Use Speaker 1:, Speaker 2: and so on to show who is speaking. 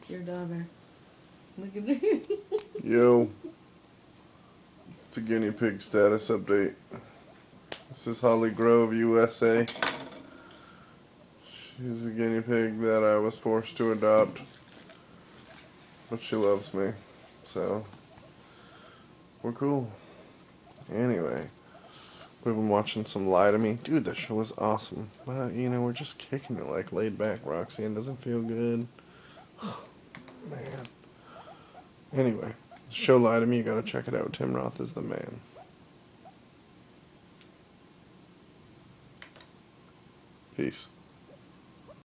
Speaker 1: Your daughter. Look at her.
Speaker 2: Yo. It's a guinea pig status update. This is Holly Grove, USA. She's a guinea pig that I was forced to adopt. But she loves me. So, we're cool. Anyway, we've been watching some Lie to Me. Dude, that show was awesome. But, you know, we're just kicking it like laid back, Roxy, and it doesn't feel good. Man. Anyway, the show Lie to Me, you gotta check it out. Tim Roth is the man. Peace.